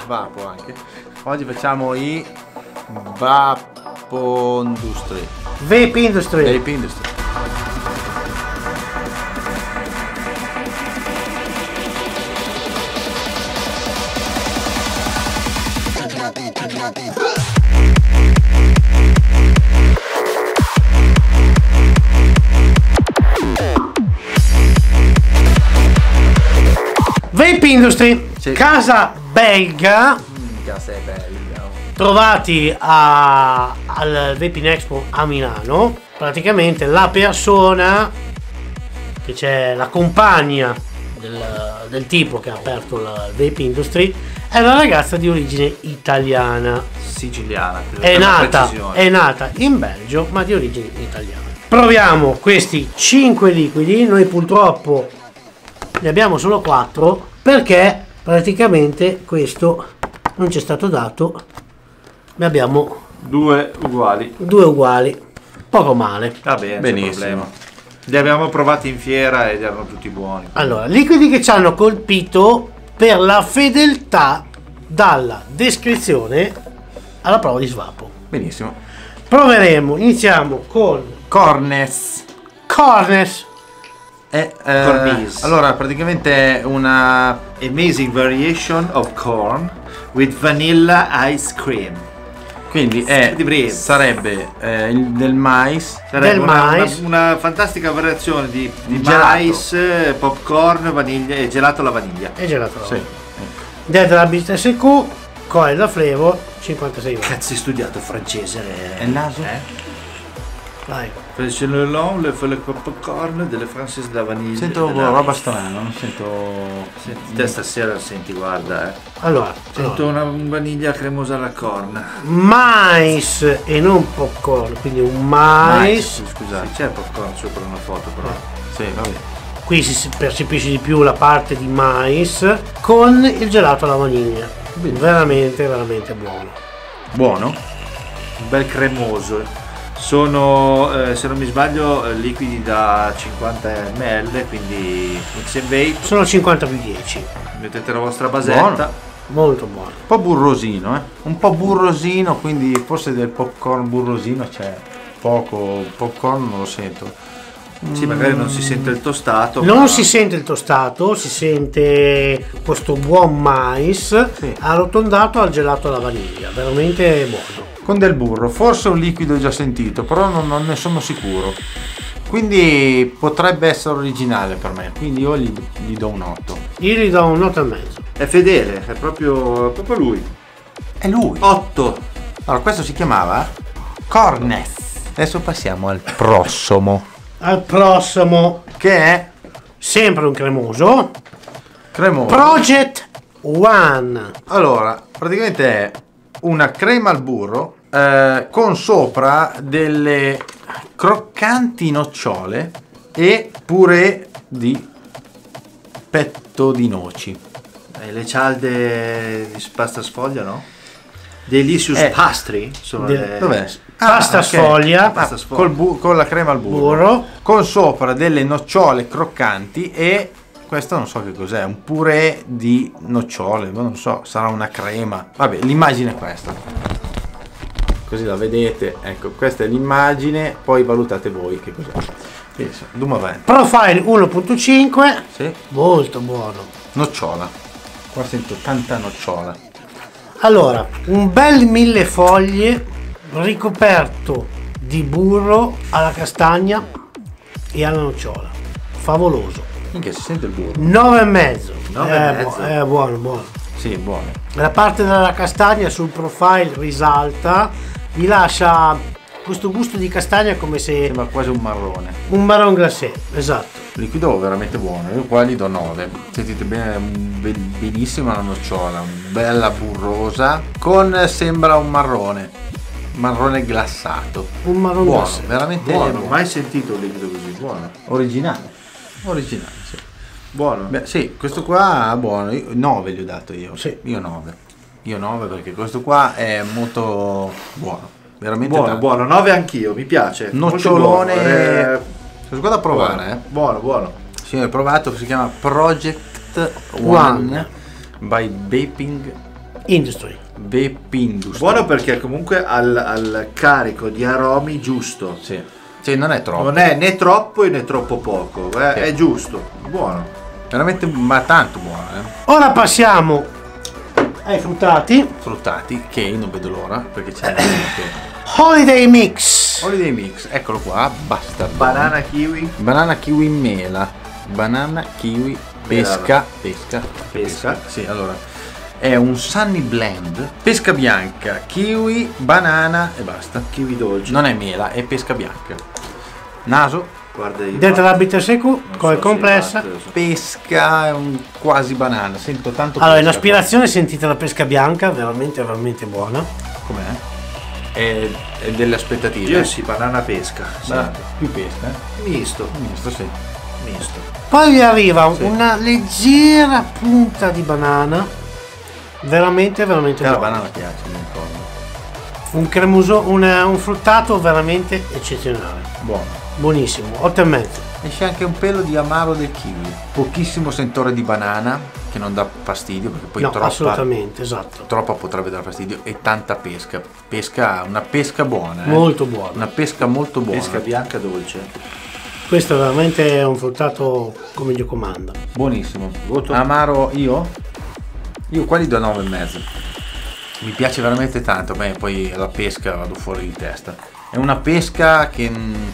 Vapo anche. Oggi facciamo i Vapo Industry. Vape Industry. Vape Industry. Vape Industry, Sì. casa belga, Casa è bella. trovati al Vaping Expo a Milano. Praticamente la persona che c'è, la compagna del tipo che ha aperto la Vape Industry, è una ragazza di origine italiana. Siciliana. È nata in Belgio, ma di origine italiana. Proviamo questi 5 liquidi. Noi purtroppo ne abbiamo solo 4 perché praticamente questo non ci è stato dato. Ne abbiamo 2 uguali. 2 uguali, poco male. Va bene, benissimo. Li abbiamo provati in fiera ed erano tutti buoni. Allora, liquidi che ci hanno colpito per la fedeltà dalla descrizione alla prova di svapo. Benissimo. Proveremo, iniziamo con Cornes. Cornes. Cornice. Allora, praticamente è una amazing variation of corn with vanilla ice cream. Quindi sarebbe del mais. Del mais. Una fantastica variazione di Gelato. mais, popcorn, vaniglia e gelato alla vaniglia. E gelato. Sì. Dead Rabbit SQ, Coil da Flavor, 56 euro. Cazzo, hai studiato francese? È il naso? Vai. Fece le long, le fa le popcorn, delle francesi da vaniglia. Sento roba strana, non sento. Senti, te stasera senti, guarda, Allora, Sento una vaniglia cremosa alla corn. mais e non popcorn, quindi un mais. Scusate. Sì, c'è popcorn sopra una foto, però. Sì, vabbè. Qui si percepisce di più la parte di mais con il gelato alla vaniglia. Veramente, veramente buono. Buono? Un bel cremoso. Sono, se non mi sbaglio, liquidi da 50 ml, quindi mix and vape. Sono 50 più 10. Mettete la vostra basetta. Molto buono. Un po' burrosino, Un po' burrosino, quindi forse del popcorn burrosino c'è. Poco popcorn non lo sento. Sì, magari non si sente il tostato. Non ma si sente il tostato, si sente questo buon mais arrotondato al gelato alla vaniglia. Veramente buono. Con del burro, forse un liquido già sentito, però non ne sono sicuro. Quindi potrebbe essere originale per me, quindi io gli do un 8. Io gli do un 8,5. È fedele, è proprio lui. È lui. 8. Allora, questo si chiamava Cornes. Adesso passiamo al prossimo, Al prossimo, che è sempre un cremoso, cremoso. Project One. Allora, praticamente è una crema al burro con sopra delle croccanti nocciole e purè di petto di noci. Le cialde di pasta sfoglia, no? Delicious pastry sono Dov'è? Pasta ok. sfoglia, Pasta sfoglia. Con la crema al burro, con sopra delle nocciole croccanti e questo non so che cos'è, un purè di nocciole, non so, sarà una crema. Vabbè, l'immagine è questa. Così la vedete, ecco, questa è l'immagine, poi valutate voi che cos'è. Andiamo avanti. Profile 1.5, Sì, molto buono. nocciola. Qua sento tanta nocciola. Allora, un bel millefoglie ricoperto di burro alla castagna e alla nocciola. Favoloso. Minchia, si sente il burro. 9,5. 9,5. Buono, buono. Sì, buono. La parte della castagna sul profile risalta, vi lascia questo gusto di castagna come se Sembra quasi un marrone. un marron glacé, esatto. Liquido veramente buono, io qua gli do 9. Sentite bene, benissima la nocciola, bella burrosa, con sembra un marrone glassato. Un marron Buono, glacé. veramente Buono, buono. mai sentito un liquido così buono. Originale, sì. Buono. Beh, sì, questo qua è buono, 9 gli ho dato io. Sì. Io 9 perché questo qua è molto buono, veramente Buono, tanto. buono, 9 anch'io, mi piace. Nocciolone. Molto buono. Questo qua da provare, Buono, buono. Sì, ho provato, si chiama Project One by Vaping Industry. Vape Industry. Buono perché comunque al carico di aromi giusto. Sì. Sì, non è troppo. Non è né troppo né troppo poco, è giusto, buono. Veramente, ma tanto buono, Ora passiamo ai fruttati. Fruttati, che non vedo l'ora, perché c'è anche Holiday Mix. Holiday Mix, eccolo qua, basta. Banana kiwi. Banana kiwi mela. Banana kiwi pesca. Sì, allora. È un Sunny Blend, pesca bianca, kiwi, banana e basta. Kiwi dolce. Non è mela, è pesca bianca. Naso, Guarda io. Dentro la bitter secu, Non come so se complessa. è fatto, pesca, è un quasi banana. Sento tanto Allora, in pesca aspirazione sentite la pesca bianca, veramente buona. qua. Com'è? È delle aspettative. Io sì, banana pesca. Banana, Sì. più pesca, Misto. Misto, sì. Misto. Poi vi arriva una leggera punta di banana. Veramente La buona. banana piace, mi ricordo. Un cremoso, un fruttato veramente eccezionale. Buono. Buonissimo, 8,5. Esce anche un pelo di amaro del kiwi. Pochissimo sentore di banana, che non dà fastidio, perché poi No, troppa, assolutamente, esatto. troppa potrebbe dar fastidio. E tanta pesca. Una pesca buona. Molto buono. Una pesca molto buona. Pesca bianca dolce. Questo è veramente un fruttato come Dio comanda. Buonissimo. Voto. Amaro io? Io qua gli do 9,5. Mi piace veramente tanto, beh, poi la pesca vado fuori di testa. È una pesca che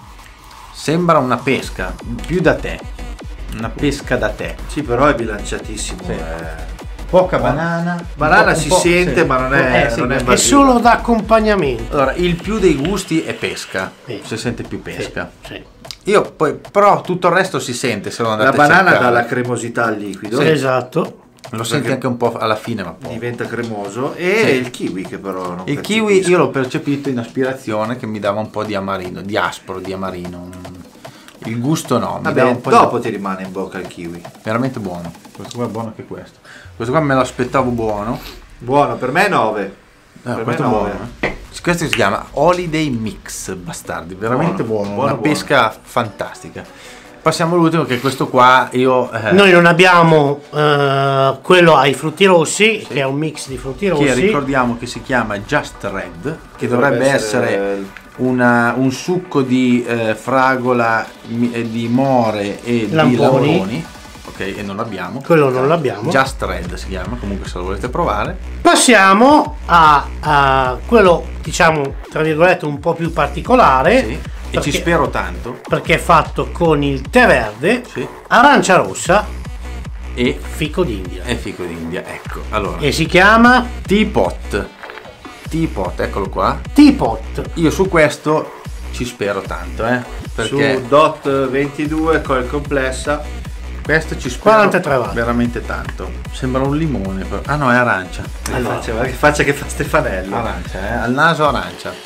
sembra una pesca, più da te. Una pesca da te. Sì, però è bilanciatissimo. Sì. Poca banana. Banana un si po', sente, sì. ma non è, Sì, non è È invasiva. solo da accompagnamento. Allora, il più dei gusti è pesca. Sì. Si sente più pesca. Sì. Io poi, però tutto il resto si sente se lo andate La a banana cercare. dà la cremosità al liquido, Sì. Esatto. Lo senti anche un po' alla fine, ma poco. diventa cremoso, e Sì. il kiwi che però non Il percepisco. kiwi io l'ho percepito in aspirazione, che mi dava un po' di amarino, di aspro di amarino. Il gusto no, mi dava Vabbè, un po' dopo ti rimane in bocca il kiwi. veramente buono. Questo qua è buono anche questo. Questo qua me lo aspettavo buono. Buono, per me è 9. Per Questo è me buono. Questo si chiama Holiday Mix, bastardi, veramente buono, buono, una pesca fantastica. Passiamo all'ultimo, che è questo qua. Io Noi non abbiamo quello ai frutti rossi, che è un mix di frutti che rossi. ricordiamo che si chiama Just Red, che dovrebbe dovrebbe essere essere un succo di fragola, di more e di Lamponi. lambroni. Ok, e non l'abbiamo. Quello non l'abbiamo. Just Red si chiama, comunque se lo volete provare. Passiamo a quello, diciamo, tra virgolette, un po' più particolare. Sì. E perché- ci spero tanto. Perché è fatto con il tè verde, Sì. arancia rossa, E fico d'India. fico d'India, ecco. Allora, E si chiama Teapot. Teapot, eccolo qua. Teapot. Io su questo ci spero tanto, perché Su DOT 22 col complessa. questo ci spero 43 watt. veramente tanto. Sembra un limone, però. Ah no, è arancia. Allora, che faccia che fa Stefanello. Arancia, al naso arancia.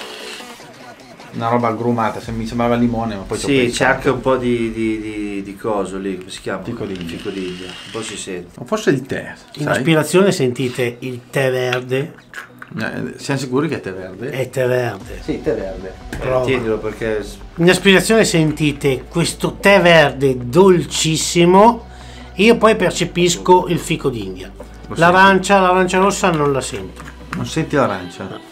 Una roba agrumata, se mi sembrava limone, ma poi ci ho Sì, c'è pensato. anche un po' di coso lì, come si chiama? Fico d'India. Fico d'India. Un po' si sente. O forse il tè, In sai? aspirazione sentite il tè verde Siamo sicuri che è tè verde? e tè verde. Sì, tè verde. Prova. Tienilo perché In aspirazione sentite questo tè verde dolcissimo. Io poi percepisco il fico d'India. L'arancia rossa non la sento. Non senti l'arancia?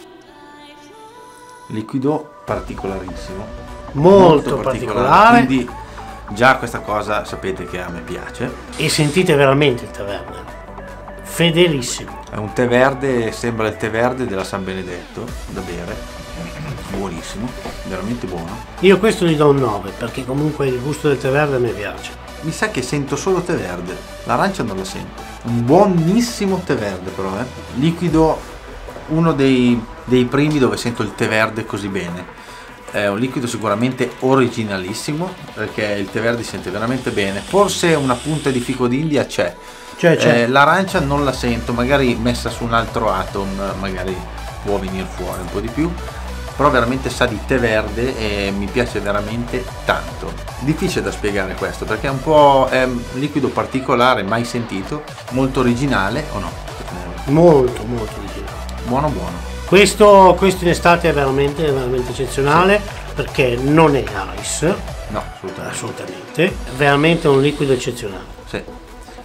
Liquido particolarissimo. Molto particolare. Quindi già questa cosa sapete che a me piace. E sentite veramente il tè verde. Fedelissimo. È un tè verde, sembra il tè verde della San Benedetto da bere. Buonissimo, veramente buono. Io questo gli do un 9 perché comunque il gusto del tè verde mi piace. Mi sa che sento solo tè verde, l'arancia non la sento. Un buonissimo tè verde però, liquido, uno dei primi dove sento il tè verde così bene. È un liquido sicuramente originalissimo, perché il tè verde si sente veramente bene. Forse una punta di fico d'India c'è. C'è. L'arancia non la sento, magari messa su un altro atom magari può venire fuori un po' di più, però veramente sa di tè verde e mi piace veramente tanto. Difficile da spiegare questo, perché è un liquido particolare, mai sentito, molto originale, o no? Molto originale. Buono buono. Questo in estate è veramente eccezionale perché non è ice, No, assolutamente. assolutamente. È veramente un liquido eccezionale. Sì.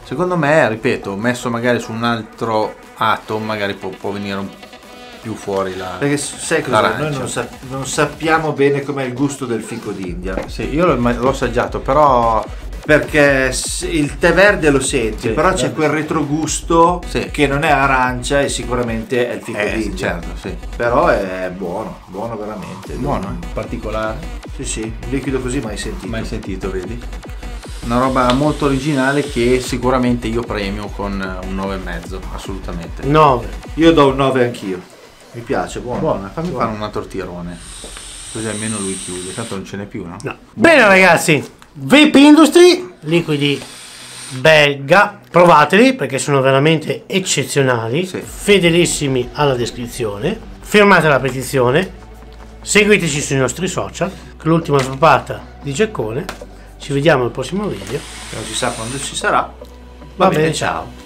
Secondo me, ripeto, messo magari su un altro atom, magari può venire più fuori la. Perché sai cosa? Noi non sappiamo bene com'è il gusto del fico d'India. Sì, io l'ho assaggiato, però. Perché il tè verde lo senti, Sì, però c'è quel retrogusto Sì. che non è arancia e sicuramente è il fico d'India. Certo, sì. Però è buono veramente. Buono, particolare. Sì, sì, un liquido così mai sentito. Mai sentito, vedi? Una roba molto originale che sicuramente io premio con un 9,5, assolutamente. 9. Io do un 9 anch'io. Mi piace, buono. Buona, fammi fare una tortirone. Così almeno lui chiude, tanto non ce n'è più, no? No. Bene ragazzi, Vape Industry, liquidi belga, provateli perché sono veramente eccezionali, Sì. fedelissimi alla descrizione, firmate la petizione, seguiteci sui nostri social, con l'ultima svapata di Geccone, ci vediamo al prossimo video. Non si sa quando ci sarà. Va bene, ciao.